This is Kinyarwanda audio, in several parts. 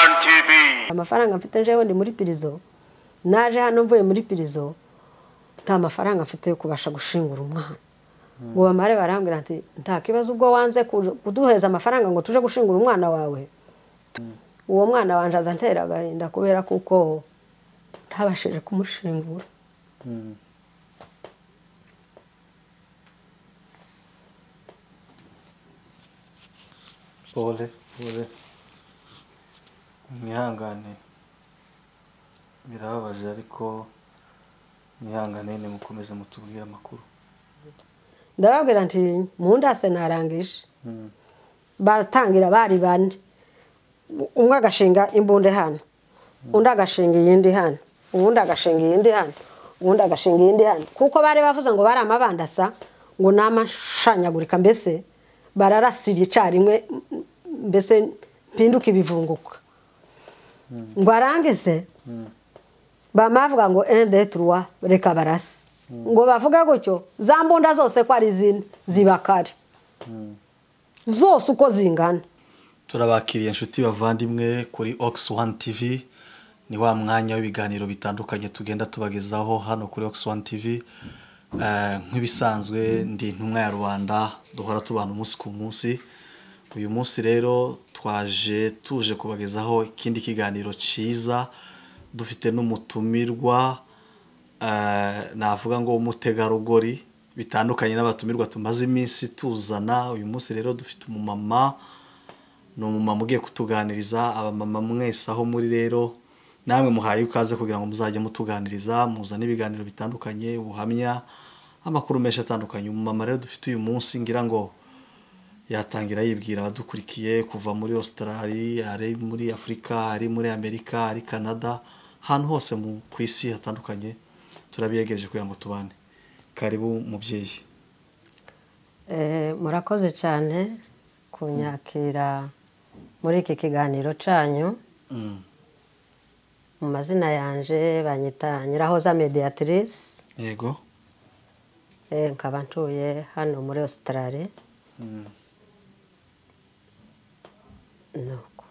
One TV. Amafaranga mfite njewe ndi muri pirizo, naje hano mvuye muri pirizo, nta mafaranga mfite yo kubasha gushingura umwana. Ngo bamare barambwira ati nta kibazo ubwo wanze kuduheza amafaranga ngo tuje gushingura umwana wawe. Uwo mwana wanje azantera agahinda kubera kuko ntabashije kumushingura. Pole mwihangane, birababaje ariko mwihangane mukomeze mutubwire amakuru. Ndababwira nti mundase narangije. Baratangira bari bane, umwe agashinga imbunde hano, undi agashinga iyindi hano, uwundi agashinga iyindi hano, uwundi agashinga iyindi hano, kuko bari bavuze ngo bari amabandasa ngo namashanyagurika, mbese bararasira icarimwe, mbese mpinduka ibivunguka. Ngo arangize bamavuga ngo 1 2 3 reka barasi, ngo bavuga gutyo za mbunda zose ko ari zine zibakari zose uko zingana. Turabakiriye inshuti bavandimwe kuri Ox One TV, ni wa mwanya w'ibiganiro bitandukanye tugenda tubagezaho hano kuri Ox One TV. Nk'ibisanzwe ndi intumwa ya Rwanda, duhora tubana umunsi ku munsi. Uyu munsi rero tuje kubagezaho ikindi kiganiro ciza, dufite n'umutumirwa navuga ngo umutegarugori, bitandukanye n'abatumirwa tumaze iminsi tuzana. Uyu munsi rero dufite umumama, n'umumama ugiye kutuganiriza. Abamama mwese aho muri rero namwe muhaye ukaze kugira ngo muzajye mutuganiriza, muzana ibiganiro bitandukanye, ubuhamya, amakuru menshi atandukanye. Umumama rero dufite uyu munsi ngira ngo yatangira yibwira abadukurikiye, kuva muri Australia, ari muri Afrika, ari muri Amerika, ari Canada, ahantu hose mu kwisi hatandukanye. Turabiyegereje kugira ngo tubane. Karibu mubyeyi. Murakoze cyane kunyakira muri iki kiganiro cyanyu. Mu mazina yanje banyita Nyirahoza Mediatrice. Yego. Nkaba ntuye hano muri Australia. Nuko.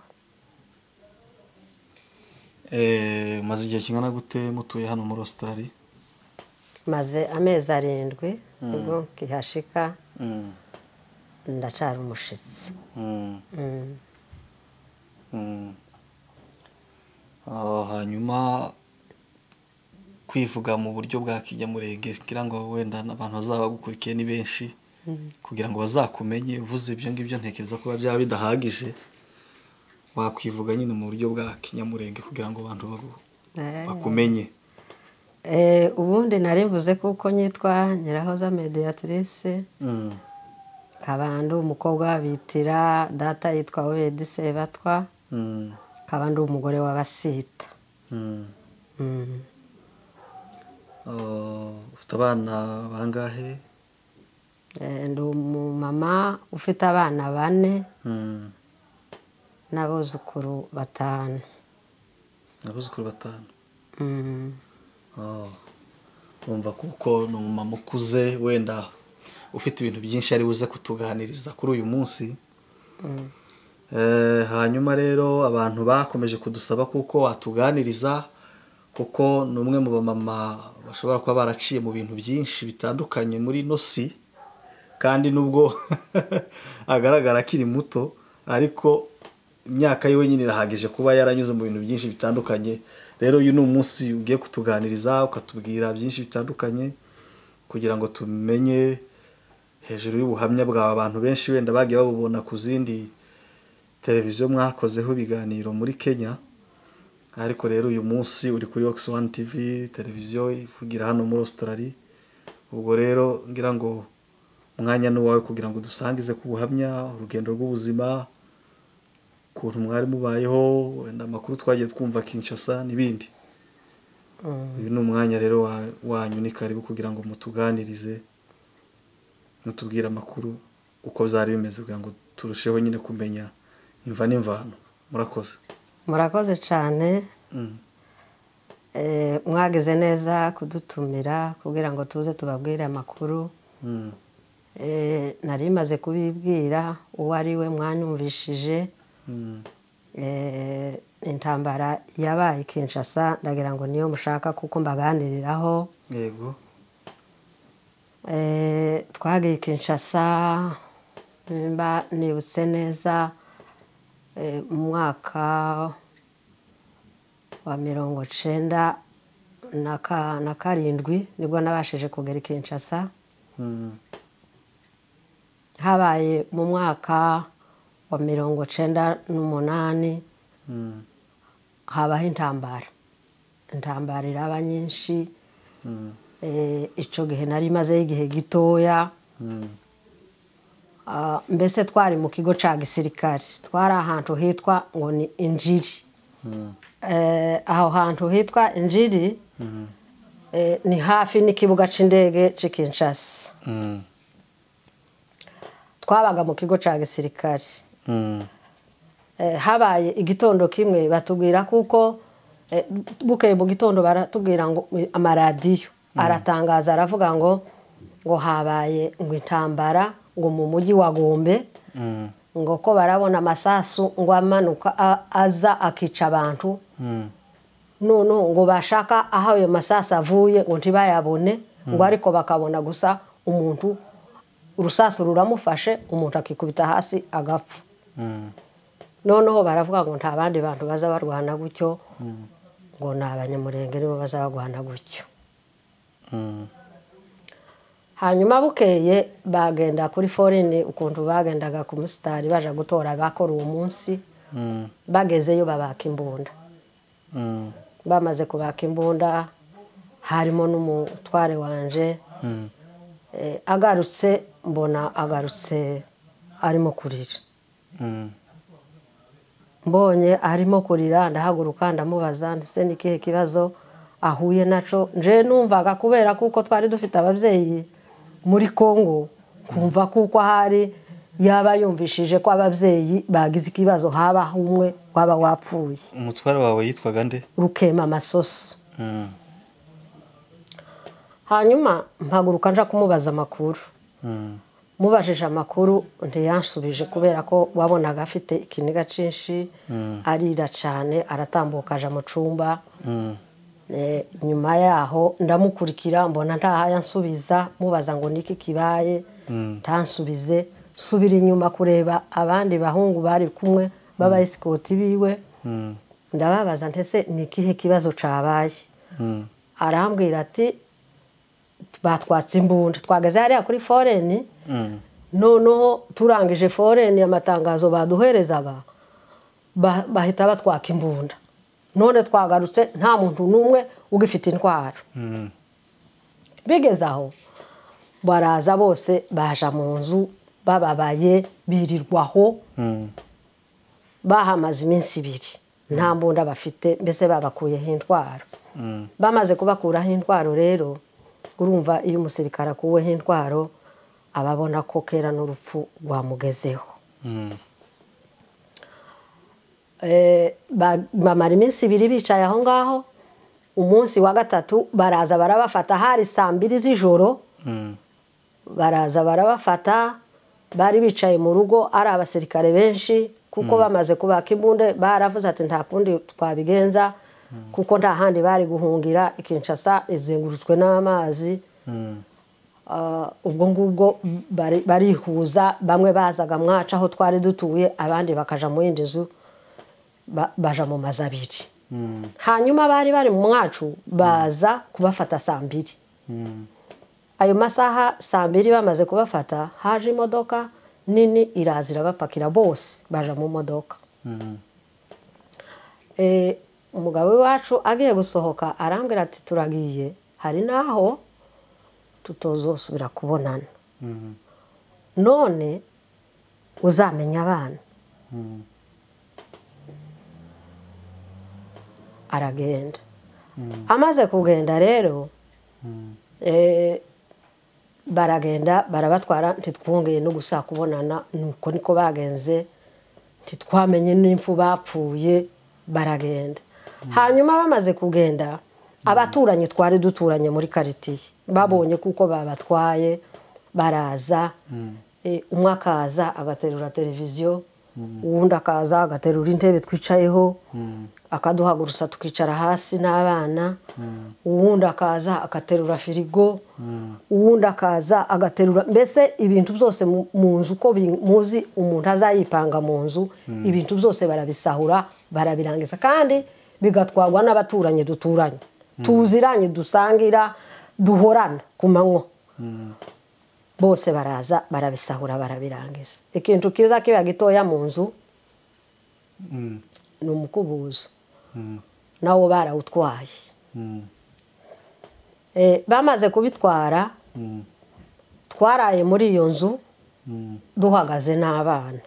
Maze igihe kingana gute mutuye hano muri Australia? Maze amezi 7 ubwo kihashika. Ndacara umushitsi. Hanyuma kwivuga mu buryo bwa kinyamurenge, kugira ngo wenda abantu bazaba gukurikiye ni benshi, kugira ngo bazakumenye. Uvuze ibyo ngibyo ntekereza ko byaba bidahagije, wakwivuga nyine mu buryo bwa kinyamurenge kugira ngo abantu bakumenye. Ubundi narimvuze kuko nyitwa Nyirahoza Mediatrice. Kabandi umukobwa bitira data yitwa Wedi Sebatwa. Kabandi umugore w'Abasita. Ufite abana bangahe? Ndi umumama ufite abana 4 n'abuzukuru 5. Abuzukuru 5. Umva kuko ni umumama ukuze, wenda ufite ibintu byinshi ari buze kutuganiriza kuri uyu munsi. Hanyuma rero abantu bakomeje kudusaba kuko watuganiriza, kuko ni umwe mu bamama bashobora kuba baraciye mu bintu byinshi bitandukanye muri nosi, kandi nubwo agaragara akiri muto ariko imyaka yiwe nyine irahagije kuba yaranyuze mu bintu byinshi bitandukanye. Rero uyu ni umunsi ugiye kutuganiriza, ukatubwira byinshi bitandukanye kugira ngo tumenye hejuru y'ubuhamya bwa abantu benshi wenda bagiye babubona ku zindi televiziyo mwakozeho ibiganiro muri Kenya. Ariko rero uyu munsi uri kuri Ox One TV, televiziyo ivugira hano muri Australia. Ubwo rero ngira ngo umwanya n'uwawe kugira ngo dusangize ku buhamya, urugendo rw'ubuzima, ukuntu mwari mubayeho, wenda amakuru twagiye twumva Kinshasa n'ibindi. Uyu ni umwanya rero wanyu, ni karibu kugira ngo mutuganirize, mutubwire amakuru uko byari bimeze kugira ngo turusheho nyine kumenya imva n'imvano. Murakoze cyane. Mwagize neza kudutumira kugira ngo tuze tubabwire amakuru. Nari maze kubibwira uwo ari we mwanyumvishije. intambara yabaye Kinshasa ndagira ngo niyo mushaka kuko mbaganiriraho. yego Twagiye Kinshasa mba nibutse neza mu mwaka wa 1997 nibwo nabashije kugera Kinshasa. Habaye mu mwaka wa 1998 habaho intambara iraba nyinshi. Ico gihe nari maze igihe gitoya. Mbese twari mu kigo ca gisirikare, twari ahantu hitwa ngo ni Injiri. Aho hantu hitwa Injiri ni hafi n'ikibuga c'indege c'i Kinshasa. Twabaga mu kigo ca gisirikare. Habaye igitondo kimwe batubwira kuko bukeye mu gitondo baratubwira ngo amaradiyo aratangaza aravuga ngo habaye ngo intambara ngo mu mujyi wa Gombe, ngo ko barabona amasasu ngo amanuka aza akica abantu. None ngo bashaka aho ayo masasu avuye ngo ntibayabone, ngo ariko bakabona gusa umuntu urusasu ruramufashe umuntu akikubita hasi agapfa. Noneho baravuga ngo nta bandi bantu baza barwana gutyo, ngo ni abanyamurenge nibo baza barwana gutyo. Hanyuma bukeye bagenda kuri foreign, ukuntu bagendaga ku musitari baje gutora bakora uwo munsi. Bagezeyo babaka imbunda. Bamaze kubaka imbunda harimo n'umutware wanje. Agarutse mbona agarutse arimo kurira. Mbonye arimo kurira ndahaguruka ndamubaza ndetse nikihe kibazo ahuye naco. Nje numvaga kubera kuko twari dufite abavyeyi muri Kongo, kumva kuko hari yaba yumvishije ko abavyeyi bagize ikibazo haba umwe waba wapfuye. umutware wawe yitwaga nde? Rukema Masoso. Hanyuma mpaguruka nja kumubaza amakuru. Mubajije amakuru ntiyansubije kubera ko wabonaga afite ikiniga cinshi, arira cyane, aratambuka aja mu cumba. Nyuma yaho ndamukurikira mbona ntaha yansubiza, mubaza ngo niki kibaye, tansubize. Subira inyuma kureba abandi bahungu bari kumwe baba escort biwe. Ndababaza ntese nikihe kibazo cabaye. Arambwira ati batwatse imbunda. Twageze hariya kuri foreign. Noneho turangije foreign amatangazo baduherezaga bahita batwaka imbunda. None twagarutse nta muntu numwe ugifite intwaro. Bigeze aho baraza bose baja mu nzu bababaye birirwaho. Bahamaze iminsi 2 nta mbunda bafite, mbese babakuyeho intwaro. Bamaze kubakuraho intwaro rero urumva iyo umusirikare akuweho intwaro ababona ko kera n'urupfu rwamugezeho. Bamara iminsi 2 bicaye aho ngaho. Umunsi wa gatatu baraza barabafata, hari 2:00 z'ijoro. Baraza barabafata, bari bicaye mu rugo ari abasirikare benshi kuko bamaze kubaka imbunda. Baravuze ati nta kundi twabigenza kuko nta handi bari guhungira. Kinshasa izengurutswe n'amazi. Ubwo ngubwo barihuza, bamwe bazaga mwaca aho twari dutuye, abandi bakaja mu yindi nzu baja mu mazu 2. Hanyuma bari mu mwacu baza kubafata 2:00. Ayo masaha 2:00 bamaze kubafata, haje imodoka nini irazira bapakira bose baja mu modoka. Umugabo wacu agiye gusohoka arambwira ati turagiye, hari naho tutozosubira kubonana. None uzamenya abana. Aragenda. Amaze kugenda rero baragenda barabatwara, ntitwongeye no gusa kubonana. Nuko niko bagenze, ntitwamenye n'imfu bapfuye. Baragenda. Hanyuma bamaze kugenda, abaturanyi twari duturanye muri quartier babonye kuko babatwaye, baraza. Umwe akaza agaterura televiziyo uwundi akaza agaterura intebe twicayeho akaduhagurutsa tukicara hasi n'abana, uwundi akaza agaterura firigo, uwundi akaza agaterura, mbese ibintu byose mu nzu uko muzi umuntu azayipanga mu nzu, ibintu byose barabisahura barabirangiza, kandi bigatwarwa n'abaturanyi duturanye tuziranye dusangira duhorana ku manywa, bose baraza barabisahura barabirangiza. Ikintu kiza kiba gitoya mu nzu ni umukubuzo, nawo barawutwaye. Bamaze kubitwara twaraye muri iyo nzu duhagaze n'abana.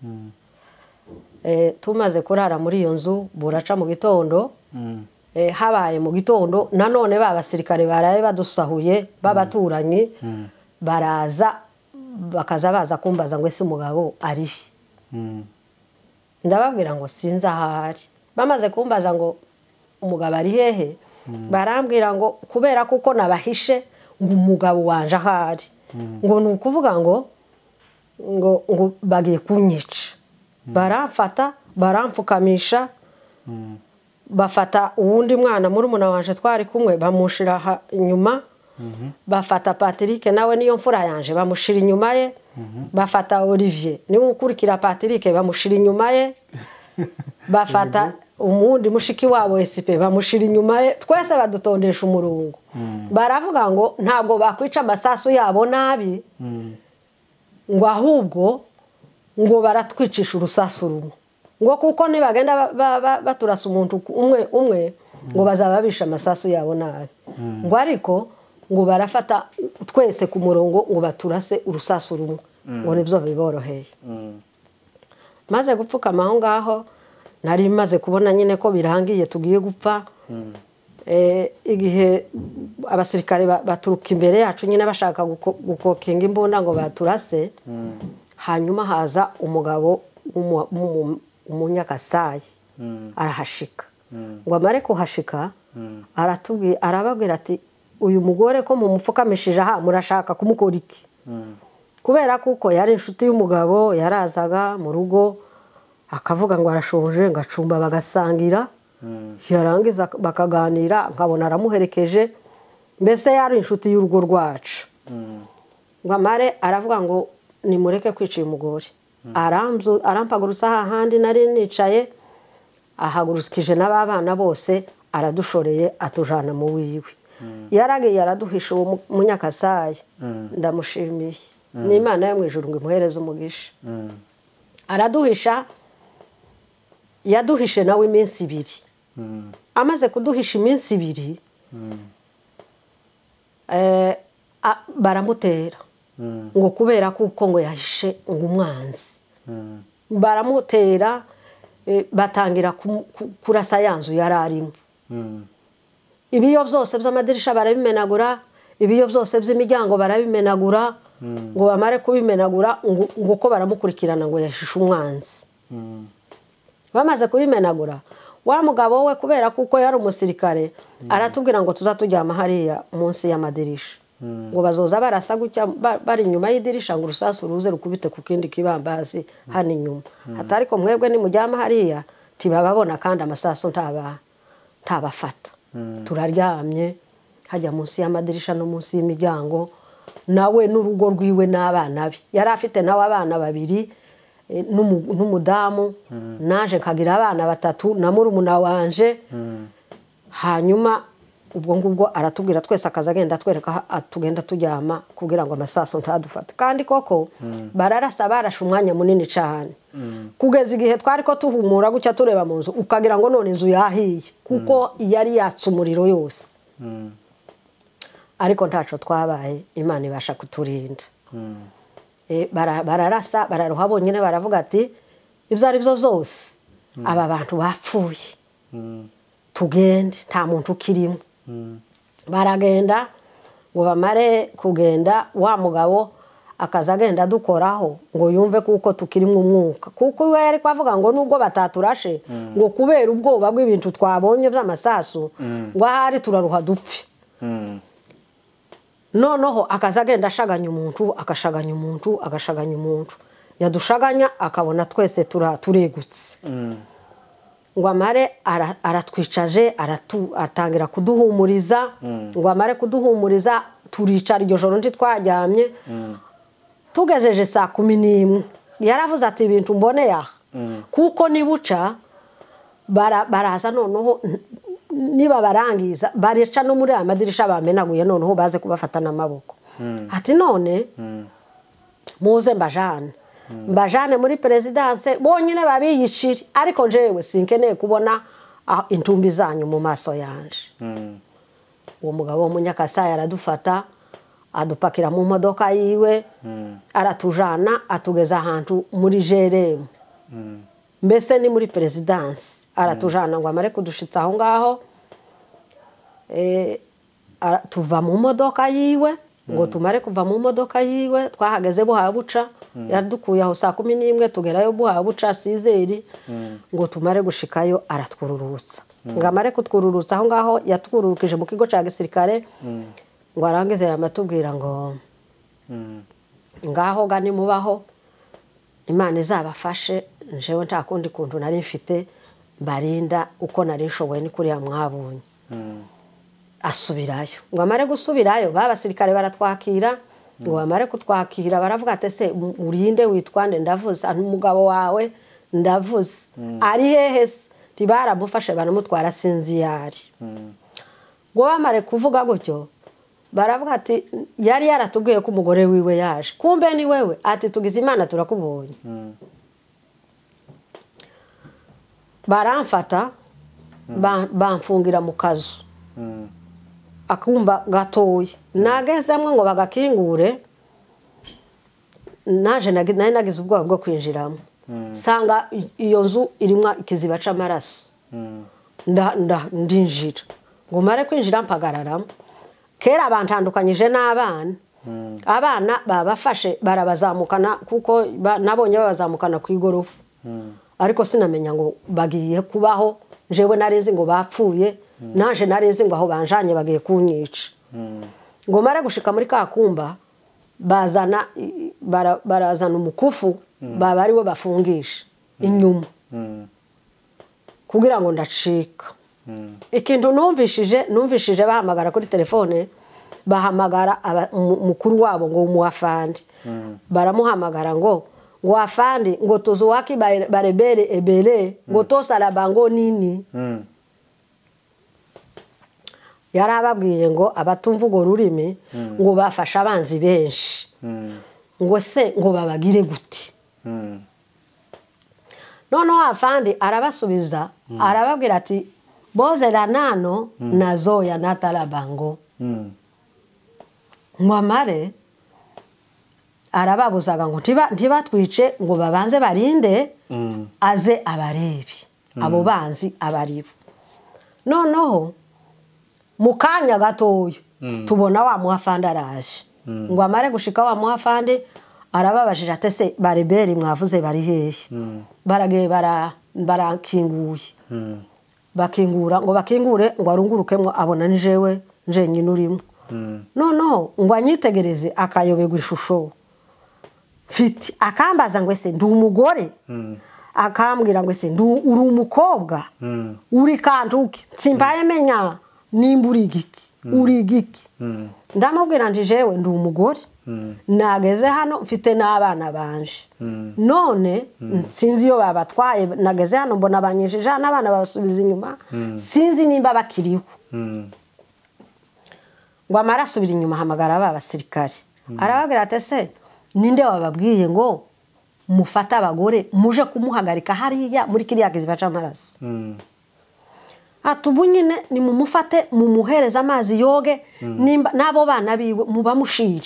Tumaze kurara muri iyo nzu buraca mu gitondo, habaye mu gitondo nanone babasirikare baraye badusahuye babaturanyi, baraza bakaza baza kumbaza ngo ese umugabo ari ndababwira ngo sinzi ahari. Bamaze kumbaza ngo umugabo ari hehe, barambwira ngo kubera kuko nabahishe ngo umugabo wanje ahari, ngo ni ukuvuga ngo bagiye kunyica. Baramfata baramfukamisha, bafata uwundi mwana muri muna wanje twari kumwe bamushira inyuma, bafata Patrick nawe niyo mfura yanje bamushira inyuma ye, bafata Olivier niwe ukurikira Patrick bamushira inyuma ye, bafata umundi mushiki wabo SP bamushira inyuma ye, twese badutondesha umurongo. Baravuga ngo ntabwo bakwica amasasu yabo nabi, ngo ahubwo ngo baratwicisha urusasu rumwe, ngo kuko nibagenda baturasa umuntu umwe ngo bazababisha amasasu yabo nabi, ngo ariko ngo barafata twese ku murongo ngo baturase urusasu rumwe, ngo nibyo biboroheye. Maze gupfukama aho ngaho nari maze kubona nyine ko birangiye tugiye gupfa. Igihe abasirikare baturuka imbere yacu nyine bashaka gukokinga imbunda ngo baturase, hanyuma haza umugabo umunyakasayi arahashika, ngo amare kuhashika arababwira ati uyu mugore ko mumupfukamishije aha murashaka kumukora iki? Kubera kuko yari inshuti y'umugabo, yarazaga mu rugo akavuga ngo arashonje, ngacumba bagasangira, yarangiza bakaganira nkabona aramuherekeje, mbese yari inshuti y'urugo rwacu. Ngo amare aravuga ngo nimureke kwica uyu mugore, arampagurutsa hahandi nari nicaye, ahagurukije n'abana bose aradushoreye atujana mu wiwe. Yaragiye araduhisha uwo munyakasayi, ndamushimiye n'Imana yo mu ijuru ngo imuhereze umugisha. Araduhisha, yaduhishe nawe iminsi 2. Amaze kuduhisha iminsi 2, baramutera ngo kubera kuko ngo yahishe ngo umwanzi, baramutera batangira kurasa yanzu yararimo. Ibiyo byose by'amadirisha barabimenagura, ibiyo byose by'imiryango barabimenagura, ngo bamare kubimenagura ngo ko baramukurikirana ngo yahishe umwanzi. Bamaze kubimenagura, wa mugabo we kubera kuko yari umusirikare aratubwira ngo tuzatujyama hariya munsi y'amadirisha, ngo bazoza barasa gutya bari inyuma y'idirisha ngo urusasu ruze rukubite ku kindi kibambazi hano inyuma, atari ko mwebwe nimujyama hariya tibababona kandi amasasu ntabafata. Turaryamye hajya munsi y'amadirisha no munsi y'imiryango, nawe n'urugo rwiwe n'abana be. Yari afite nawe abana 2 n'umudamu, naje nkagira abana 3 na murumuna wanje. Hanyuma ubwo ngubwo aratubwira twese akaza agenda atwereka tugenda tujyama kugira ngo amasaso ntadufate, kandi koko bararasa barasha umwanya munini cyane, kugeza igihe twari ko tuhumura gutya tureba mu nzu ukagira ngo none inzu yahiye kuko yari yatse umuriro yose. Ariko ntaco twabaye, Imana ibasha kuturinda. Bararasa bararuha bonyine, baravuga ati ibyo ari byo byose aba bantu bapfuye, tugende nta muntu ukirimo. Baragenda ngo bamare kugenda, wa mugabo akaza agenda dukoraho ngo yumve kuko tukirimo umwuka, kuko we yari kwavuga ngo nubwo bataturashe ngo kubera ubwoba bw'ibintu twabonye by'amasasu ngo ahari turaruha dupfe. Noneho akaza agenda ashaganya umuntu agashaganya umuntu agashaganya umuntu, yadushaganya akabona twese turegutse ngo amare aratwicaje atangira kuduhumuriza ngo amare kuduhumuriza turicara iryo joro ntitwaryamye tugejeje saa 11 yaravuze ati ibintu mboneye aha kuko nibuca baraza noneho niba barangiza bareca no muri amadirisha bamenaguye noneho baze kubafatana amaboko ati none muze mbajane muri presidence bonyine babiyiciri ariko jewe sinkeneye kubona intumbi zanyu mu maso yanje uwo mugabo w'umunyakasaya aradufata adupakira mu modoka yiwe aratujana atugeza ahantu muri Jerem mbese ni muri presidence aratujana ngo amare kudushitsa aho ngaho tuva mu modoka yiwe ngo tumare kuva mu modoka yiwe twahageze buhabuca yadukuye aho saa 11 tugerayo buhabuca sizeri ngo tumare gushikayo aratwururutsa ngo amare kutwururutsa aho ngaho yatwururukije mu kigo ca gisirikare ngo arangize yamatubwira ngo ngaho gani mubaho Imana izabafashe njewe nta kundi kuntu nari mfite barinda uko nari nshoboye ni kuri ya mwabonye asubirayo ngo amare gusubirayo babasirikare baratwakira ngo amare kutwakira baravuga ati se urinde witwande ndavuze umugabo wawe ndavuze ari hehe tibaramufashe baramutwara sinziyari ngo bamare kuvuga gutyo baravuga ati yari yaratubwiye ko umugore wiwe yaje kumbe ni wewe ati tugize Imana turakubonye baramfata bamfungira mu kazu akumba gatoya nagezemwe ngo bagakingure naje nagize ubwoba bwo kwinjiramo sanga iyo nzu irimwa ikiziba c'amaraso ndinjira ngo mare kwinjira mpagararamo kera bantandukanyije n'abana abana babafashe barabazamukana kuko nabonye babazamukana ku igorofa ariko sinamenya ngo bagiye kubaho jewe narezi ngo bapfuye naje narezi ngo aho banjanye bagiye kunyica ngo mare gushika muri kakumba barazana umukufu baba ari we bafungisha inyuma kugira ngo ndacika ikintu numvishije bahamagara kuri telefone bahamagara mukuru wabo ngo umuafandi baramuhamagara ngo afandi ngo tuzuwaki barebere ebele ngo tosala bango nini yarababwiye ngo abatumva ugo rurimi ngo bafasha abanzi benshi ngo se ngo babagire guti noneho afandi arabasubiza arababwira ati bozera nano nazoya natalabango mwamare arababuzaga ngo ntibatwice ngo babanze barinde aze abarebi abo banzi abaribo noneho mukanya gatoya tubona wa muafandi araje ngo amare gushika wa muafandi arababajije atese bareberi mwavuze bari hehe barage barakinguye bakingura ngo bakingure ngo arungurukemwe abona nijewe njenyine urimo noneho ngo anyitegereze akayoberwa ishusho fiti akambaza ngo ese ndi umugore akambwira ngo ese ndi uri umukobwa uri kantuki simbaye menya nimba uri igiki ndamubwira nti jewe ndi umugore nageze hano mfite n'abana banje none sinzi iyo babatwaye nageze hano mbona banyishije n'abana babasubiza inyuma sinzi nimba bakiriho ngo amara asubira inyuma hamagara abasirikare arababwira ati se ninde wababwiye ngo mufata abagore muje kumuhagarika hariya muri kiriya kiziba c'amaraso atubu nyine ni mumufate mumuhereza amazi yoge nabo bana biwe muba mushiri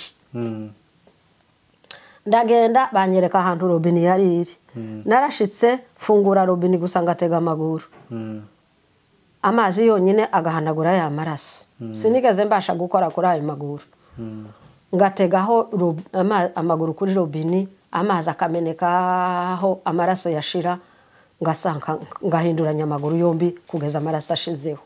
ndagenda banyereka ahantu robini yari iri narashitse fungura robini gusa ngatega amaguru amazi yonyine agahanagura ya maraso sinigeze mbasha gukora kuri ayo maguru ngategaho amaguru kuri robini amazi akamenekaho amaraso yashira ngasanka ngahinduranya amaguru yombi kugeza amaraso ashizeho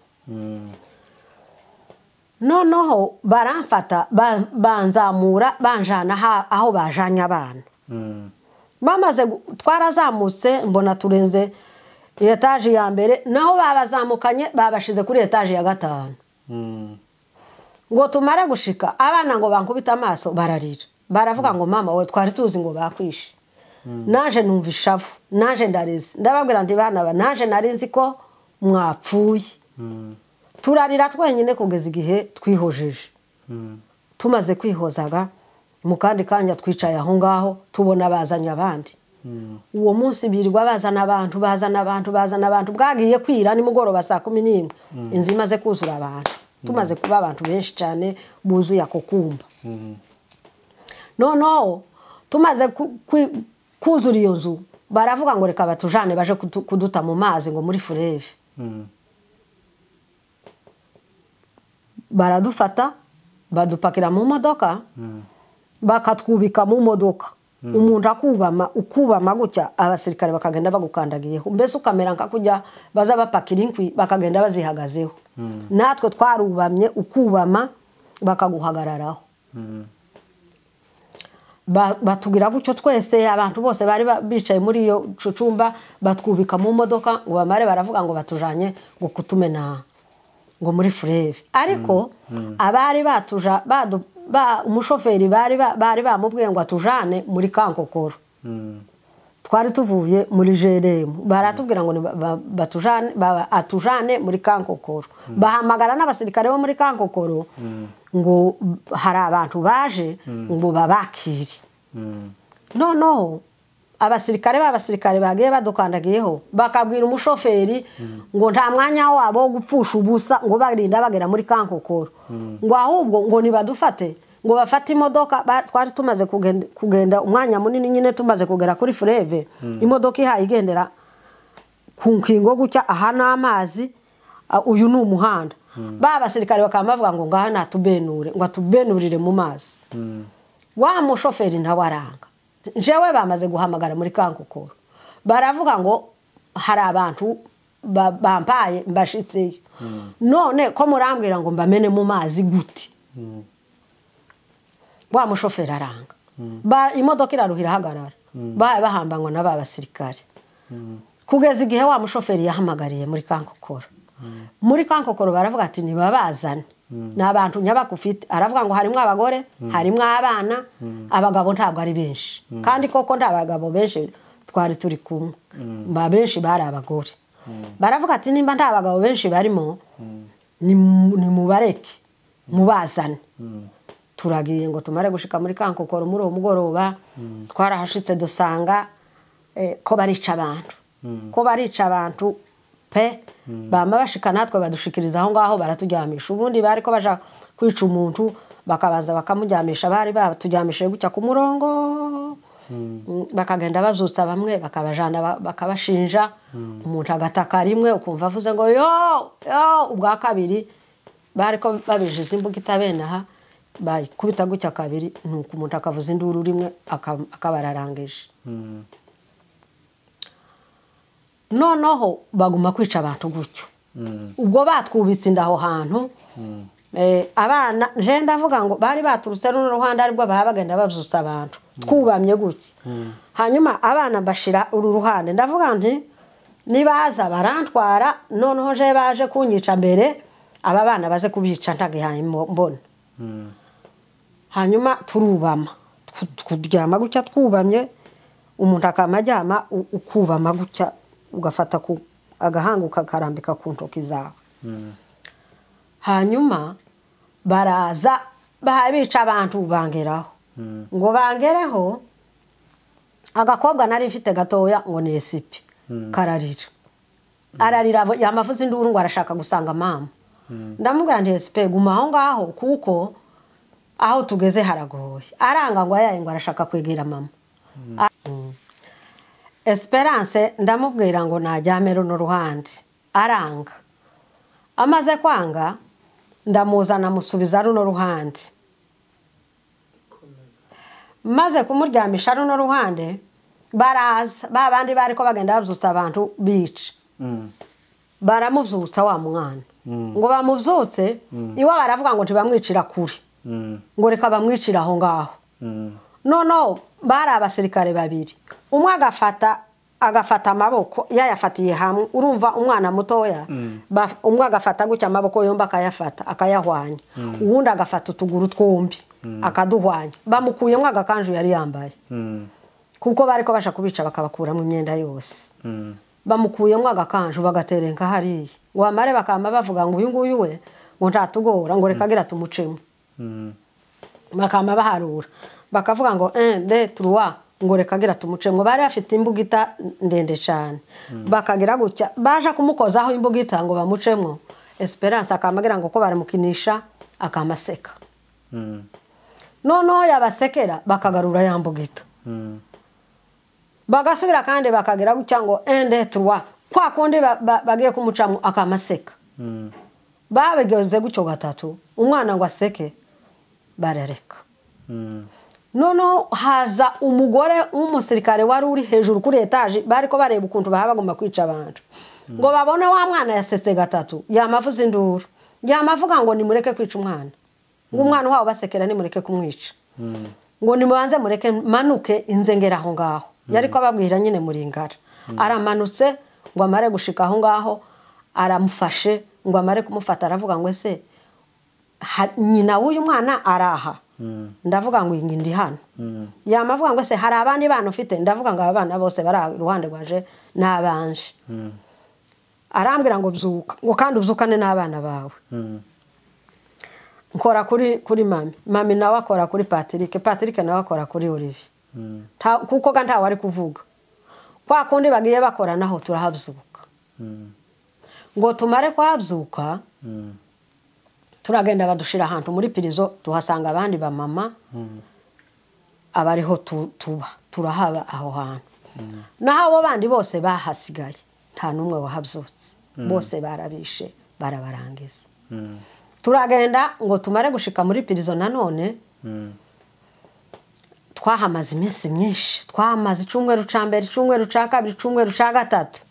noneho baramfata banzamura banjana aho bajanya abana bamaze twarazamutse mbona turenze etaje ya mbere naho babazamukanye babashize kuri etaje ya 5 ngo tumare gushika abana ngo bankubita amaso bararira baravuga ngo mama we twari tuzi ngo bakwishe naje numva ishavu naje ndarize ndababwira ndi bana naje narinzi ko mwapfuye turarira twenyine kugeza igihe twihojeje tumaze kwihozaga mu kandi kanya twicaye aho ngaho tubona bazanye abandi uwo munsi birirwa bazana abantu bwagiye kwira ni mugoroba saa 11 inzi maze kuzura abantu tumaze kuba abantu benshi cyane buzuye ako kumba no tumaze kuzura iyo nzu baravuga ngo reka batujane baje kuduta mu mazi ngo muri Fureve baradufata badupakira mu modoka bakatwubika mu modoka umuntu ukubama gutya abasirikare bakagenda bagukandagiyeho mbese ukamera nka kujya baza bapakira inkwi bakagenda bazihagazeho natwe twarubamye ukubama bakaguhagararaho batugira gutyo twese abantu bose bari bicaye muri iyo cucumba batwubika mu modoka ngo bamare baravuga ngo batujanye ngo kutumena ngo muri Fureve ariko abari batuja umushoferi bari bamubwiye ngo atujane muri Kankokoro twari tuvuye muri Jeremu baratubwira ngo atujane muri Kankokoro bahamagara n'abasirikare bo muri Kankokoro ngo hari abantu baje ngo babakire no abasirikare bagiye badukandagiyeho bakabwira umushoferi ngo nta mwanya wabo wo gupfusha ubusa ngo barinda bagera muri Kankokoro ngo ahubwo ngo nibadufate ngo bafate imodoka twari tumaze kugenda umwanya munini nyine tumaze kugera kuri Fureve imodoka ihaye igendera ku nkingo gutya aha n'amazi uyu ni umuhanda basirikare bakamavuga ngo ngaha natubenure ngo atubenurire mu mazi wa mushoferi ntawaranga jewe bamaze guhamagara muri Kankokoro baravuga ngo hari abantu bampaye mbashitseyo none ko murambwira ngo mbamene mu mazi guti wa mushoferi aranga imodoka iraruhira hagarara bahambangwa n'abasirikare kugeza igihe wa mushoferi yahamagariye muri Kankokoro muri Kankokoro baravuga ati nibabazane n'abantu nyabakufite aravuga ngo harimo abagore harimo abana abagabo ntabwo ari benshi kandi koko nta bagabo benshi twari turi kumwe benshi bari abagore baravuga ati nimba nta bagabo benshi barimo ni mubareke mubazane turagiye ngo tumare gushika muri Kankokoro muri uwo mugoroba twarahashitse dusanga ko barica abantu pe bama bashika natwe badushikiriza aho ngaho baraturyamisha ubundi bari ko baja kwica umuntu bakabanza bakamuryamisha bari batujyamishije gutya ku murongo bakagenda bazutsa bamwe bakabajana bakabashinja umuntu agataka rimwe ukumva avuze ngo yo ubwa kabiri bari ko babijiza imbuga itabenaha kubita gutya kabiri nuko umuntu akavuza induru rimwe akabararangije noneho baguma kwica abantu gutyo ubwo batwubitse indaho hantu abana je ndavuga ngo bari baturutse n'uruhande aribwo bagenda bazutsa abantu twubamye gutya hanyuma abana bashira uru ruhande ndavuga nti nibaza barantwara noneho je baje kunyica mbere aba bana baze kubica ntagihaye mbona hanyuma turubama kuryama gutya twubamye umuntu akamajyama ukubama gutya ugafata ku agahanguka karambika ku ntoki zawe hanyuma baraza babica abantu bangeraho ngo bangereho agakobwa nari mfite gatoya ngo ni esipi kararira ararira yamavuze induru ngo arashaka gusanga mama ndamubwira nti esipi guma aho ngaho kuko aho tugeze haragoye aranga ngo ayaye ngo arashaka kwegera mama Esperance ndamubwira ngo najyame runo ruhande aranga amaze kwanga ndamuzana musubiza runo ruhande maze kumuryamisha runo ruhande baraza babandi bari ko bagenda bavyutsa abantu bica baramuvyutsa wa mwana ngo bamuvyutse iwa baravuga ngo ntibamwicira kuri ngo reka bamwicira aho ngaho no bari abasirikare babiri umwe agafata amaboko yayafatiye hamwe urumva umwana mutoya umwe agafata gutya amaboko yombi akayafata akayahwanya uwundi agafata utuguru twombi akaduhwanya bamukuyemo agakanju yari yambaye kuko bariko basha kubica bakabakuramo imyenda yose bamukuyemo agakanju bagaterenka hariya wamare bakama bavuga ngo uyu nguyu we ngo ntatugora ngo reka gira tumucemo bakama baharura bakavuga ngo 1 2 3 ngo reka gira tumucemo bari bafite imbugita ndende cyane bakagira gutya baje kumukozaho imbugita ngo bamucemo Esperance akamagira ngo ko baramukinisha akamaseka noneho yabasekera bakagarura yambugita bagasubira kandi bakagira gutya ngo 1 2 3 kwa kundi bagiye kumucamo akamaseka babegeze gutyo gatatu umwana ngo aseke barereka noneho haza umugore w'umusirikare wari uri hejuru kuri etaje bariko bareba ukuntu bagomba kwica abantu ngo babone wa mwana yasetse gatatu yamavuze induru yamavuga ngo nimureke kwica umwana ngo umwana wabo basekera nimureke kumwica ngo nimubanze mureke manuke inzengera aho ngaho yariko ababwira nyine muri ngara aramanutse ngo amare gushika aho ngaho aramufashe ngo amare kumufata aravuga ngo ese nyina w'uyu mwana araha ndavuga ngo ingi ndi hano yamavuga ngo ese hari abandi bana ufite ndavuga ngo abana bose bari ruhande rwaje nabanje arambwira ngo bzuka ngo kandi ubzukane n'abana bawe nkora kuri mami nawe akora kuri Patrick nawe akora kuri Olivier kuko ga ntawe ari kuvuga kwa kundi bagiye bakora naho turahabzuka ngo tumare kwahabzuka turagenda badushira ahantu muri pirizo tuhasanga abandi ba mama abariho turahaba aho hantu naho abo bandi bose bahasigaye nta numwe wahabyutse bose barabishe barabarangiza turagenda ngo tumare gushika muri pirizo nanone twahamaze iminsi myinshi twahamaze icumweru ca mbere icumweru ca kabiri icumweru ca gatatu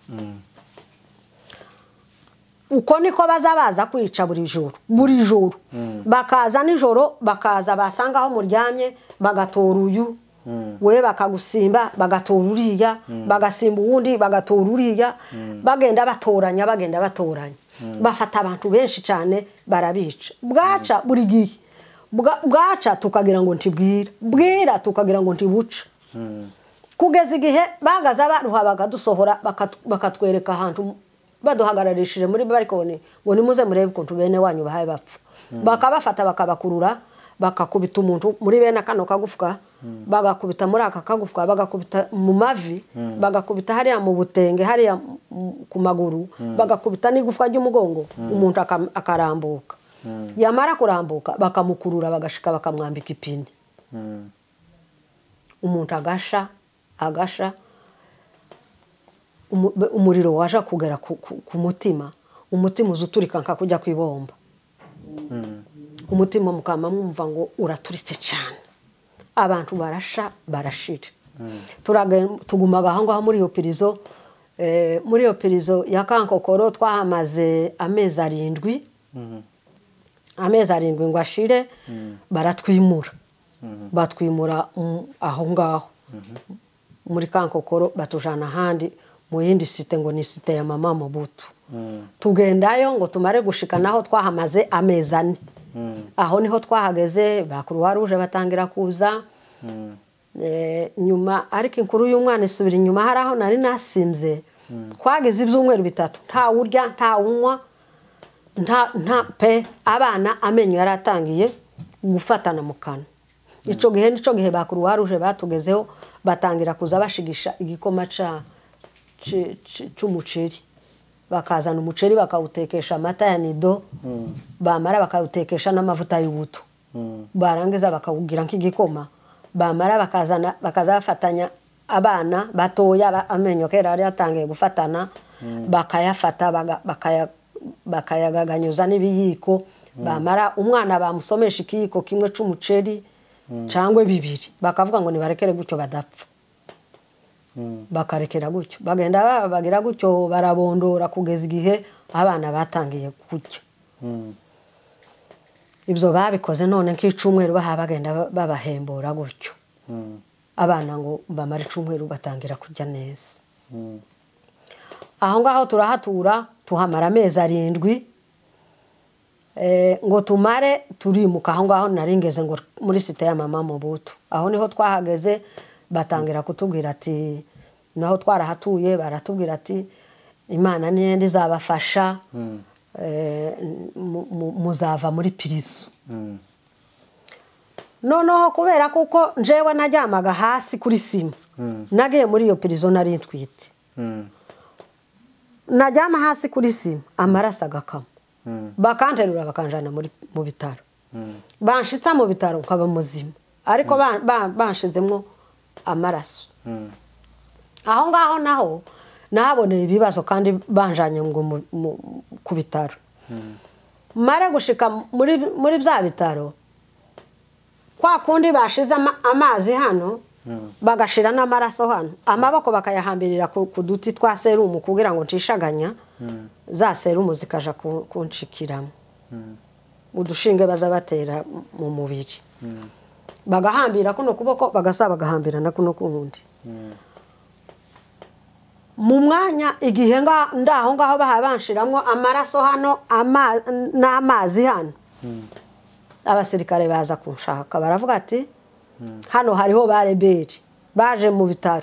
uko niko baza kwica buri joro bakaza nijoro bakaza basanga aho muryamye bagatora uyu we bakagusimba bagatora uriya bagasimba uwundi bagatora uriya bagenda batoranya bafata abantu benshi cyane barabica bwaca buri gihe bwaca tukagira ngo bwira tukagira ngo ntibuca kugeza igihe bagaza baruha bagadusohora bakatwereka ahantu baduhagararishije muri barikone ngo nimuze murebe ukuntu bene wanyu bahaye bapfa bakabafata bakabakurura bakakubita umuntu muri bene kano kagufuka bagakubita muri aka kagufuka bagakubita mu mavi bagakubita hariya mu butenge hariya ku maguru bagakubita n'igufwa ry'umugongo umuntu akarambuka yamara kurambuka bakamukurura bagashika bakamwambika ipine umuntu agasha umuriro waje kugera ku mutima umutima uzuturika nka kujya kwibomba umutima mukama mwumva ngo uraturitse cyane abantu barashira tugumaga aho ngaho muri iyo pirizo ya Kankokoro twahamaze amezi 7 ngo ashire baratwimura batwimura aho ngaho muri Kankokoro batujana handi mu yindi site ngo ni site ya mama Mobutu tugendayo ngo tumare gushika naho twahamaze amezi 4 aho niho twahageze ba Croix Rouge batangira kuza nyuma ariko inkuru y'umwana isubira inyuma haraho nari nasimze twageze ibyumweru 3 nta urya nta unywa nta pe abana amenyo yaratangiye gufatana mu kanwa ico gihe ba Croix Rouge batugezeho batangira kuza bashigisha igikoma c'umuceri bakazana umuceri bakawutekesha amata ya nido bamara bakawutekesha n'amavuta y'ubuto barangiza bakawugira nk'igikoma bamara bakaza bafatanya abana batoya amenyo kera ari yatangiye gufatana bakayafata bakayagaganyuza n'ibiyiko bamara umwana bamusomesha ikiyiko kimwe c'umuceri cangwe 2 bakavuga ngo nibarekere gutyo badapfa bakarekera gutyo bagenda bagira gutyo barabondora kugeza igihe abana batangiye kurya ibyo babikoze none nk'icumweru bagenda babahembura gutyo abana ngo bamare icumweru batangira kurya neza. Aho ngaho turahatura tuhamara amezi 7 ngo tumare turimuka aho ngaho naringeze ngo muri site ya mama Mobutu. Aho niho twahageze batangira kutubwira ati naho twarahatuye baratubwira ati Imana niyende izabafasha muzava muri pirizo. Noneho kubera kuko njewe najyamaga hasi kuri sima nagiye muri iyo pirizo nari ntwite. Najyama hasi kuri sima amaraso agakama bakanterura bakanjana mu bitaro. Banshitsa mu bitaro nkaba muzima ariko banshizemwo amaraso. Aho ngaho naho nahaboneye ibibazo kandi banjanye ngo ku bitaro. Mare gushika muri bya bitaro kwa kundi bashize amazi hano bagashira n'amaraso hano amaboko bakayahambirira ku duti twa serumu kugira ngo ncishaganya za serumu zikaja kunshikiramo udushinge bazabatera mu mubiri bagahambira kuno kuboko bagasaba bagahambira na kuno kundi. Mu mwanya igihe ndaho ngaho bahabanshiramwo amaraso hano n'amazi hano abasirikare baza kunshaka baravuga ati hano hariho bareberi baje mu bitaro.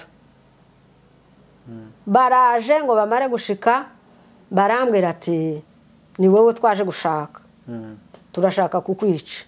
Baraje ngo bamare gushika barambwira ati ni wowe twaje gushaka turashaka kukwica.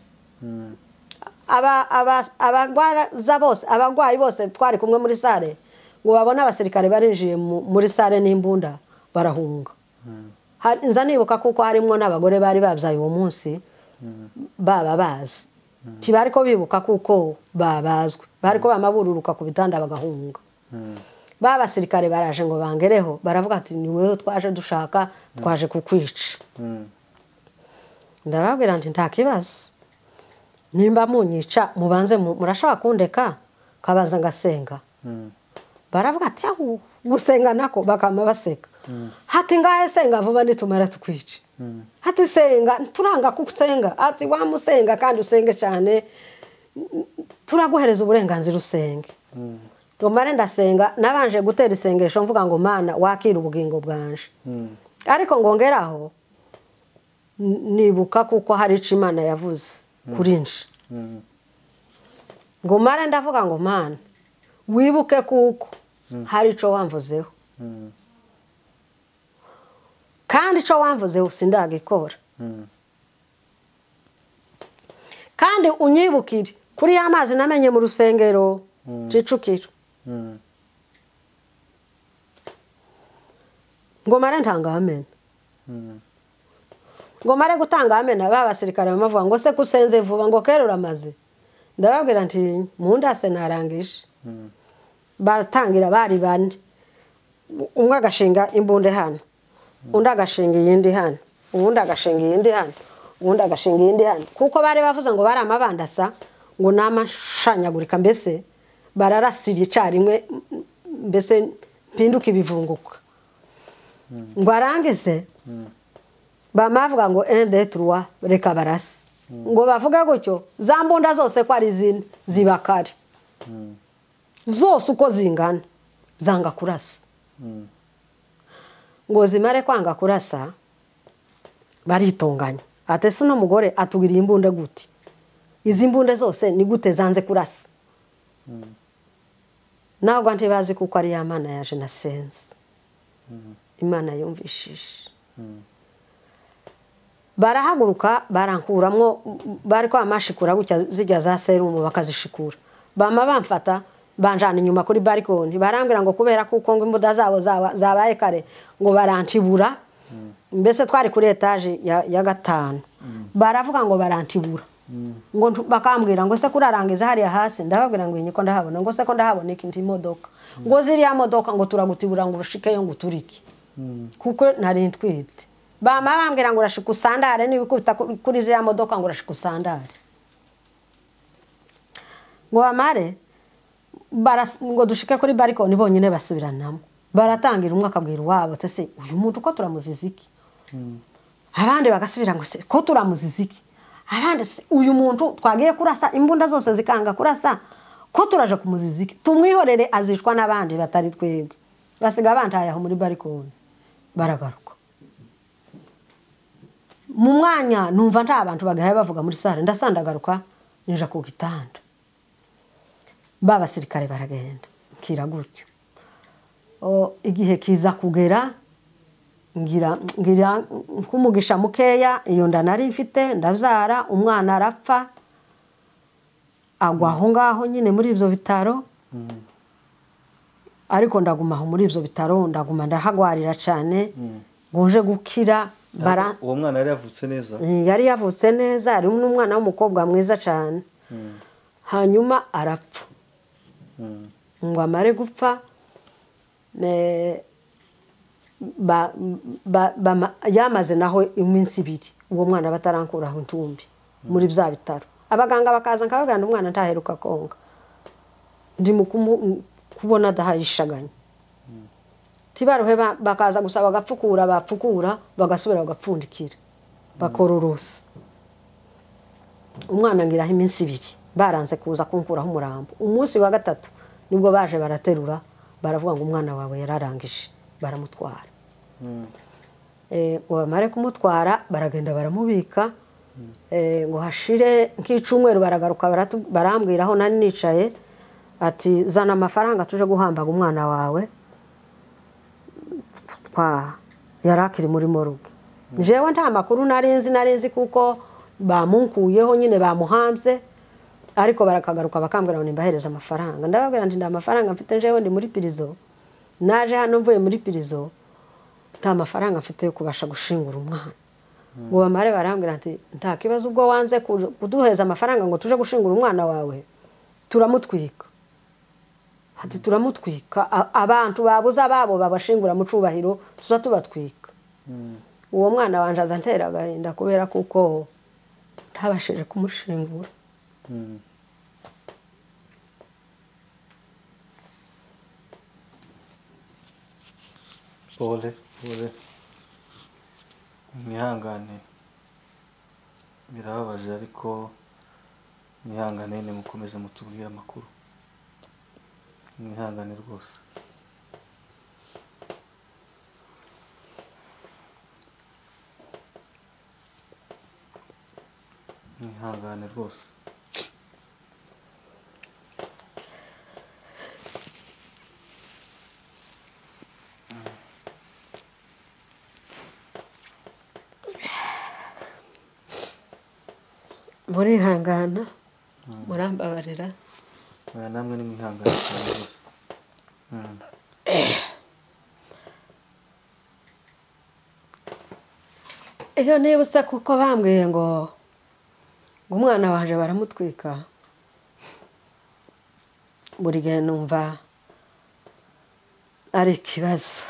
Abagwayi bose twari kumwe muri sare ngo babona abasirikare barinjiye muri sare n'imbunda barahunga. Nza nibuka kuko harimwo n'abagore bari babyaye uwo munsi baba bazi tibariko bibuka kuko babazwe bariko bamabururuka ku bitanda bagahunga. Baba basirikare baraje ngo bangereho baravuga ati ni wewe twaje dushaka twaje kukwica. Ndababwira nti nta kibazo nimba munyica mubanze murashaka kundeka kabaza ngasenga. Baravuga ati aho gusenga nako bakama baseka. Hati ngahe senga vuba nitumara tukwica. Hati senga turanga kusenga ati wa musenga kandi usenge cyane turaguhereza uburenganzira usenge. Tomare ndasenga nabanje gutera isengesho mvuga ngo Mana wakira ubugingo bwanje. Ariko ngongeraho nibuka kuko hari ico Imana yavuze kuri nje. Ngo mare ndavuga ngo Mana wibuke kuko hari ico wamvuzeho. Kandi ico wamvuzeho sindagikora. Kandi unyibukire kuri amazi namenye mu rusengero Kicukiro. Ngo mare ntanga amen. Ngo mare gutanga amen abasirikare bamavuga ngo se kusenze vuba ngo kero ramaze. Ndababwira nti mundase narangije. Baratangira bari bane. Umwe agashinga imbunde hano. Undi agashinga yindi hano. Undi agashinga yindi hano. Undi agashinga yindi hano. Kuko bari bavuze ngo bari amabandasa ngo namashanyagurika mbese bararasira icarimwe mbese mpinduka ibivunguka. Ngo arangize bamavuga ngo 1 2 3 reka barasi. Ngo bavuga gutyo za mbunda zose ko ari zine zibakari. Zose uko zingana zanga kurasa. Ngo zimare kwanga kurasa baritonganya. Ate suno mugore atugiriye imbunda gute. Izi mbunde zose ni gute zanze kurasa. Ntabwo ntibazi kuko ari ya Mana yaje nasenze. Imana yumvishije. Barahaguruka barankuramwo bariko amashikura gutya zijya za serumu bakazishikura. Bama bamfata banjana inyuma kuri balkoni barambira ngo kubera kuko ngo imbuda zabo zabaye kare ngo barantibura. Mbese twari kuri etage ya 5. Baravuga ngo barantibura. Ngo bakambwira ngo se kurarangiza hari hasi ndababwira ngo inyiko ndahabona ngo se ko ndahabona ikindi modoka. Ngo ziriya modoka ngo turagutibura ngo urushike yo ngo turiki. Kuko nari ntwite. Bama bambwira ngo urashika usandare nibikubita kuri ziriya modoka ngo urashika usandare. Ngo amare ngo dushike kuri balkoni bonyine basubiranamo. Baratangira umwe akabwira wabo tese uyu muntu ko turamuziziki. Abandi bagasubira ngo se ko turamuziziki. Abandi uyu muntu twagiye kurasa imbunda zose zikanga kurasa ko turaje ku muziziki tumwihorere azishwa n'abandi batari twebwe basiga bantaye aho muri barikoni baragaruka mu mwanya numva nta abantu bagahaye bavuga muri sare ndasandagaruka ninja ku gitanda babasirikare baragenda kira gutyo igihe kiza kugera ngira nkumugisha mukeya iyo nda nari mfite ndabyara umwana arapfa agwa aho ngaho nyine muri ibyo bitaro ariko ndaguma aho muri ibyo bitaro ndaguma ndahagwarira cyane ngoje gukira uwo mwana yari yavutse neza yari yavutse neza ari n'umwana w'umukobwa mwiza cyane hanyuma arapfa ngo amare gupfa yamaze naho iminsi 2 uwo mwana batarankuraho intumbi muri bya bitaro abaganga bakaza nkabaganda umwana ntaheruka konga ndi kubona adahayishaganye tibaruhe bakaza gusaba bagapfukura bapfukura bagasubira bagapfundikira bakororosa umwana ngiraho iminsi 2 baranze kuza kunkuraho umurambo umunsi wa 3 nibwo baje baraterura baravuga ngo umwana wawe yararangije baramutwara bamare kumutwara baragenda baramubika ngo hashire nk'icumweru baragaruka barambwiraho nari nicaye ati zana amafaranga tuje guhambaga umwana wawe yarakiri muri moruge jewe nta makuru narinzi kuko bamunkuyeho nyine bamuhanze ariko barakagaruka bakambwira ngo nimbahereza amafaranga ndababwira nti nda amafaranga mfite jewe ndi muri pirizo naje hano mvuye muri pirizo nta mafaranga mfite yo kubasha gushingura umwana ngo bamare barambwira nti nta kibazo ubwo wanze kuduheza amafaranga ngo tuje gushingura umwana wawe turamutwika hati turamutwika abantu babuza babo babashingura mu cubahiro tuza tubatwika uwo mwana wanje azantera agahinda kubera kuko ntabashije kumushingura pole mwihangane birababaje ariko mwihangane mukomeze mutubwire amakuru mwihangane rwose mwihangane rwose murihangana murambabarira namwe ni mwihangane cyane rwose iyo nibutse kuko bambwiye ngo umwana waje baramutwika buri gihe numva ari ikibazo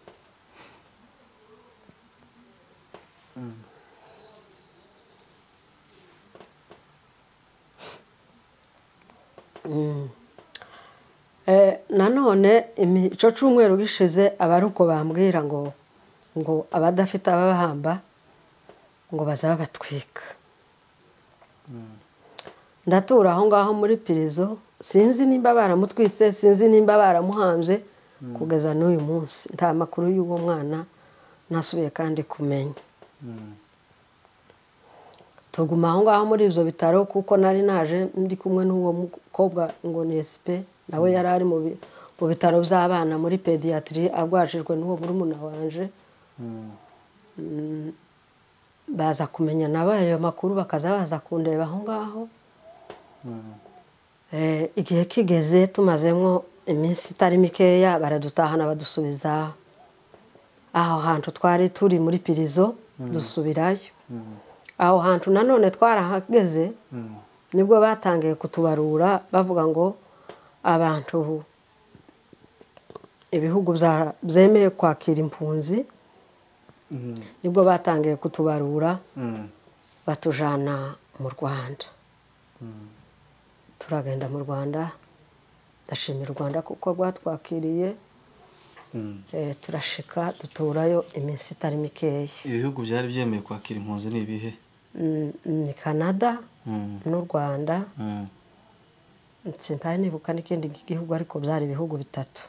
nanone icyo cyumweru gishize aba ari uko bambwira ngo abadafite ababahamba ngo bazaba batwika ndatura aho ngaho muri pirizo sinzi nimba baramutwitse sinzi nimba baramuhanze kugeza n'uyu munsi nta makuru y'uwo mwana nasubiye kandi kumenya tuguma aho ngaho muri ibyo bitaro kuko nari naje ndi kumwe n'uwo mukobwa ngo ni esipe nawe yari ari mu bitaro by'abana muri pediyatiri arwajijwe n'uwo murumuna wanje baza kumenya nabo ayo makuru bakaza baza kundeba aho ngaho igihe kigeze tumazemo iminsi itari mikeya baradutahana badusubiza aho hantu twari turi muri pirizo dusubirayo aho hantu nanone twarahageze nibwo batangiye kutubarura bavuga ngo abantu ibihugu byemeye kwakira impunzi nibwo batangiye kutubarura batujana mu Rwanda turagenda mu Rwanda ndashimira u Rwanda kuko rwatwakiriye turashika duturayo iminsi itari mikeya ibihugu byari byemeye kwakira impunzi ni ibihe ni Canada n'u Rwanda nsimpaye nibuka n'ikindi gihugu ariko byari ibihugu bitatu.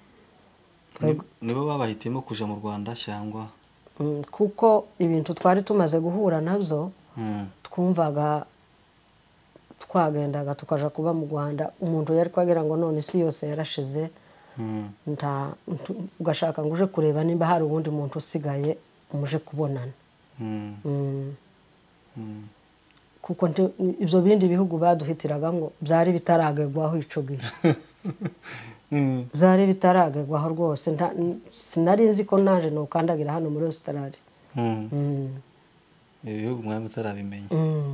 nibo babahitiyemo kuja mu Rwanda cyangwa kuko ibintu twari tumaze guhura nabyo twumvaga twagendaga tukaja kuba mu Rwanda, umuntu yari kwagira ngo none isi yose yarashize, ugashaka ngo uje kureba nimba hari uwundi muntu usigaye muje kubonana. kuko ibyo bindi bihugu baduhitiragamo byari bitaragegwaho ico gihe. Byari bitaragegwaho rwose, sinari nzi ko naje no kandagira hano muri Australia. ibihugu mwari mutarabimenya.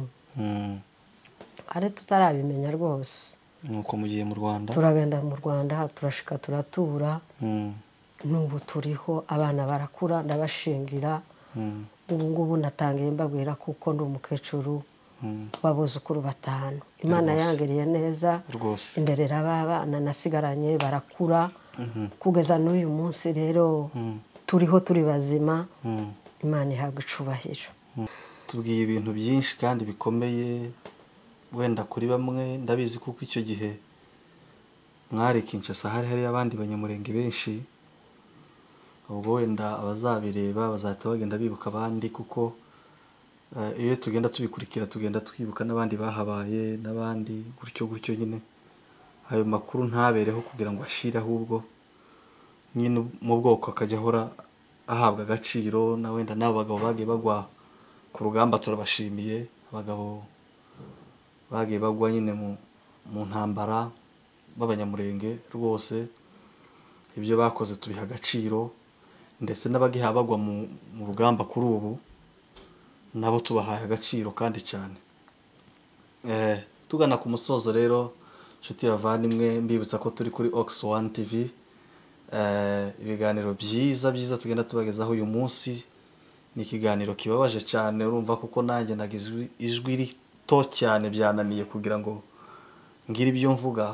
Ari tutarabimenya rwose. Nuko mugiye mu Rwanda? Turagenda mu Rwanda, turashika turatura. N'ubu turiho, abana barakura ndabashingira. Ubu ngubu natangiye mbabwira kuko ndi umukecuru w'abuzukuru 5. Imana yangiriye neza, inderera abana nasigaranye barakura kugeza n'uyu munsi rero turiho turi bazima. Imana ihabwa icubahiro. Tubwiye ibintu byinshi kandi bikomeye, wenda kuri bamwe ndabizi kuko icyo gihe mwari Kinshasa hari abandi banyamurenge benshi, ubwo wenda abazabireba bazahita bagenda bibuka abandi, kuko iyo tugenda tubikurikira tugenda twibuka n'abandi bahabaye n'abandi gutyo nyine. Ayo makuru ntabereho kugira ngo ashire, ahubwo nyine mu bwoko akajya ahora ahabwa agaciro. Na wenda n'abo bagabo bagiye bagwa ku rugamba turabashimiye, abagabo bagiye bagwa nyine mu ntambara b'abanyamurenge rwose, ibyo bakoze tubiha agaciro, ndetse n'abagihabagwa mu rugamba kuri ubu nabo tubahaye agaciro kandi cyane. Tugana ku musozo rero, nshuti bavandimwe, mbibutsa ko turi kuri Ox One TV. Ibiganiro byiza tugenda tubagezaho uyu munsi ni ikiganiro kibabaje cyane, urumva kuko nanjye nagize ijwi rito cyane, byananiye kugira ngo ngire ibyo mvuga.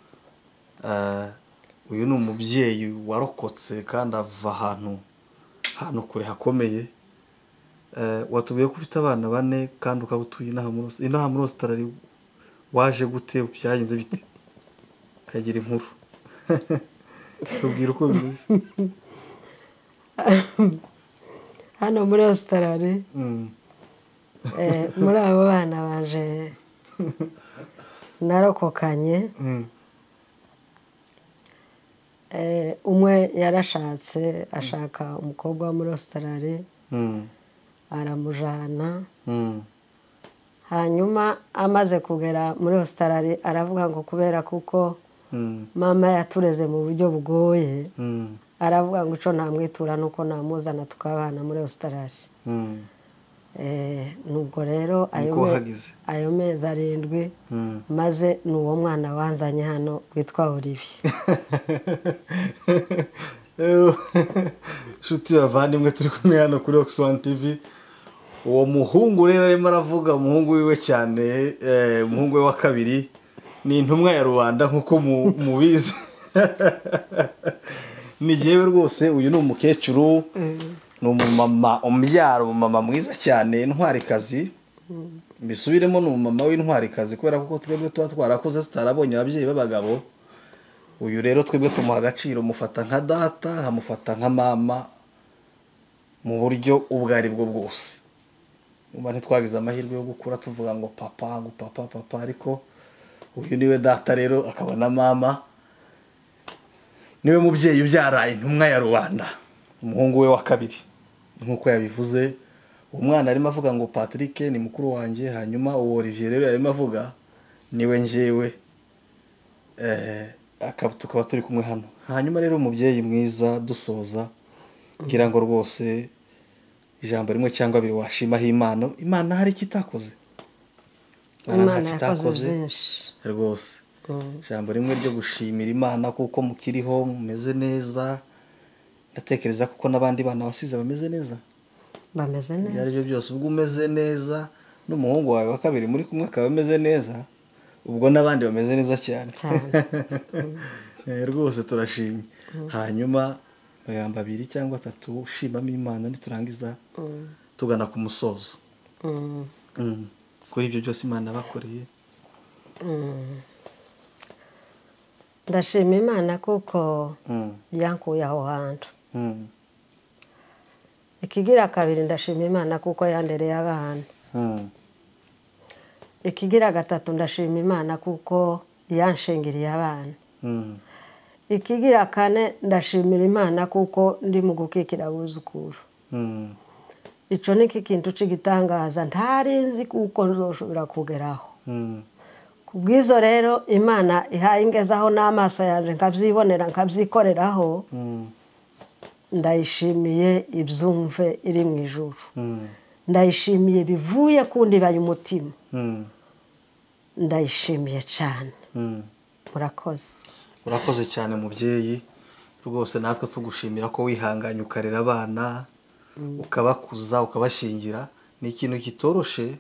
Uyu ni umubyeyi warokotse kandi ava ahantu kure hakomeye. Watubwiye ko ufite abana 4 kandi ukaba utuye inaha muri Australia. Waje gute? Byagenze bite? Kagira inkuru. Tubwire uko bimeze. Hano muri Australia muri abo bana baje narokokanye. Umwe yarashatse ashaka umukobwa wo muri Australia, aramujana. Hanyuma amaze kugera muri Australia aravuga ngo kubera kuko mama yatureze mu buryo bugoye, aravuga ngo ico namwitura nuko namuzana tukabana muri Australia. Nubwo rero ayo mezi 7 maze n'uwo mwana wanzanye hano witwa Olivier. Shuti bavandimwe, turi kumwe hano kuri Ox One TV. Uwo muhungu rero arimo aravuga, umuhungu wiwe cyane, umuhungu we wa kabiri ni intumwa ya rubanda nkuko mubizi. Ni jewe rwose, uyu ni umukecuru, ni umumama umbyaro, umumama mwiza cyane, intwarikazi. Mbisubiremo, ni umumama w'intwarikazi kubera kuko twebwe tuba twarakoze tutarabonye ababyeyi b'abagabo. Uyu rero twebwe tumuha agaciro, mufata nka data, hamufata nka mama mu buryo ubwo ari bwo bwose. Umva ntitwagize amahirwe yo gukura tuvuga ngo papa, ariko uyu niwe data rero akaba na mama. Niwe mubyeyi ubyara intumwa ya rubanda, umuhungu we wa kabiri nkuko yabivuze. Umwana arimo avuga ngo Patrick ni mukuru wanjye, hanyuma uwo Olivier rero arimo avuga niwe njyewe. Tukaba turi kumwe hano. Hanyuma rero umubyeyi mwiza, dusoza ngira ngo rwose ijambo rimwe cyangwa 2 washimaho Imana hari kitakoze. Imana yakoze rwose. Ijambo rimwe ryo gushimira Imana kuko mukiriho, mumeze neza. Ndatekereza kuko n'abandi bana basize bameze neza. Bameze neza. Byari byo byose, ubwo umeze neza n'umuhungu wawe wa kabiri muri kumwe akaba ameze neza, ubwo n'abandi bameze neza cyane. Rwose turashimye. Hanyuma bayamba 2 cyangwa 3 ushimamo Imana niturangiza tugana ku musozo. Kuri ibyo byose Imana bakoreye. ndashima imana kuko yankuye aho hantu. Ikigira kabiri ndashima imana kuko yandereye abana. Ikigira gatatu ndashima imana kuko yanshingiriye abana. Ikigira kane ndashimira imana kuko ndi mu gukikira abuzukuru. Ico ni ikintu cy'igitangaza ntarinzi kuko nzoshobora kugeraho. Kubw'izo rero imana ihaye ingezaho n'amaso yaje nkabyibonera nkabyikoreraho, ndayishimiye ibyumve iri mu ijuru. Ndayishimiye bivuye kundibaye umutima. Ndayishimiye cyane. Murakoze. Urakoze cyane mubyeyi, rwose natwe tugushimira ko wihanganye ukarera abana ukabakuza ukabashingira. Ni ikintu kitoroshe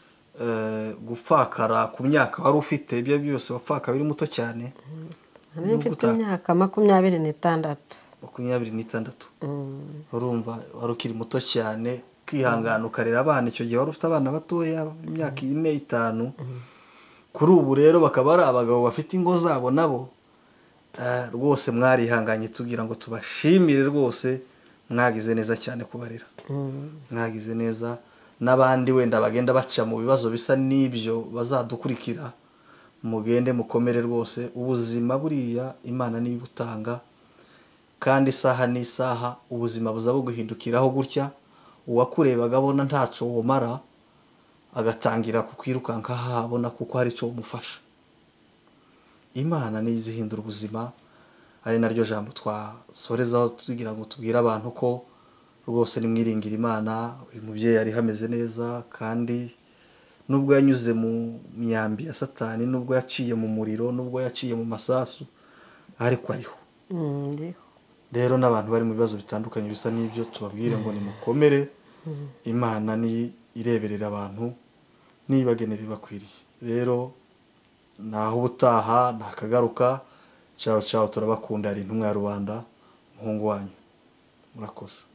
gupfakara ku myaka wari ufite. Ibyo byose wapfaka biri muto cyane. Mfite imyaka 26. 26. Urumva wari ukiri muto cyane, kwihangana ukarera abana. Icyo gihe wari ufite abana batoya imyaka 4-5. Kuri ubu rero bakaba ari abagabo bafite ingo zabo nabo. Rwose mwarihanganye tugira ngo tubashimire rwose, mwagize neza cyane kubarira. Mwagize neza. N'abandi wenda bagenda baca mu bibazo bisa n'ibyo bazadukurikira, mugende mukomere rwose. Ubuzima buriya Imana niyo ibutanga, kandi isaha n'isaha ubuzima buza buguhindukiraho gutya. Uwakurebaga abona ntaco womara agatangira kukwirukanka habona kuko hari cyo umufasha. Imana niyo izihindura ubuzima. Ari naryo jambo twasorezaho tugira ngo tubwire abantu ko rwose nimwiringira Imana. Uyu mubyeyi ari hameze neza, kandi nubwo yanyuze mu myambi ya Satani, nubwo yaciye mu muriro, nubwo yaciye mu masasu, ariko ariho. Rero n'abantu bari mu bibazo bitandukanye bisa n'ibyo, tubabwire ngo nimukomere. Imana ni ireberera abantu, nibagenera bakwiriye. Rero naho ubutaha nakagaruka. Ciao ciao, turabakunda. Ari intumwa ya rubanda, umuhungu wanyu. Murakoze.